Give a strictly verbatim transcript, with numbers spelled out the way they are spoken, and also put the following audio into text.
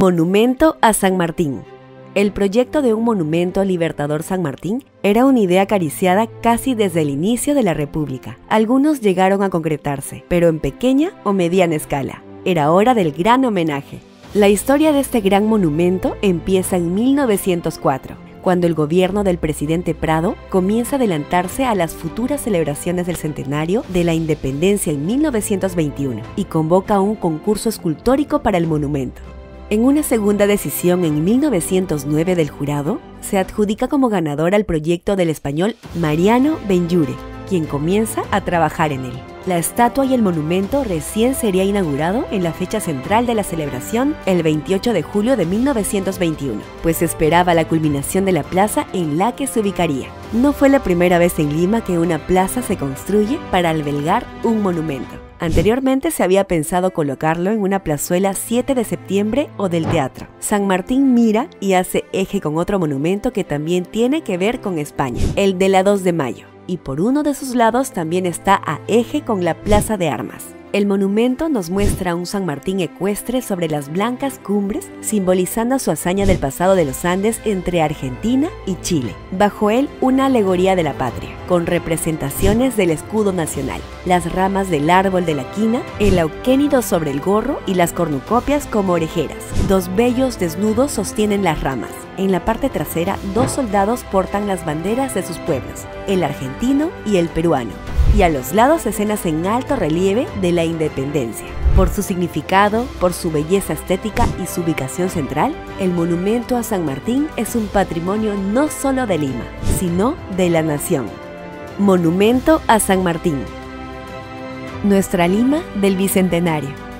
Monumento a San Martín. El proyecto de un monumento al Libertador San Martín era una idea acariciada casi desde el inicio de la República. Algunos llegaron a concretarse, pero en pequeña o mediana escala. Era hora del gran homenaje. La historia de este gran monumento empieza en mil novecientos cuatro, cuando el gobierno del presidente Prado comienza a adelantarse a las futuras celebraciones del centenario de la independencia en mil novecientos veintiuno y convoca un concurso escultórico para el monumento. En una segunda decisión en mil novecientos nueve del jurado, se adjudica como ganador al proyecto del español Mariano Benlliure, quien comienza a trabajar en él. La estatua y el monumento recién sería inaugurado en la fecha central de la celebración, el veintiocho de julio de mil novecientos veintiuno, pues se esperaba la culminación de la plaza en la que se ubicaría. No fue la primera vez en Lima que una plaza se construye para albergar un monumento. Anteriormente se había pensado colocarlo en una plazuela siete de septiembre o del teatro. San Martín mira y hace eje con otro monumento que también tiene que ver con España, el de la dos de mayo. Y por uno de sus lados también está a eje con la Plaza de Armas. El monumento nos muestra a un San Martín ecuestre sobre las blancas cumbres, simbolizando su hazaña del pasado de los Andes entre Argentina y Chile. Bajo él, una alegoría de la patria, con representaciones del escudo nacional, las ramas del árbol de la quina, el auquénido sobre el gorro y las cornucopias como orejeras. Dos bellos desnudos sostienen las ramas. En la parte trasera, dos soldados portan las banderas de sus pueblos, el argentino y el peruano, y a los lados escenas en alto relieve de la independencia. Por su significado, por su belleza estética y su ubicación central, el monumento a San Martín es un patrimonio no solo de Lima, sino de la nación. Monumento a San Martín. Nuestra Lima del Bicentenario.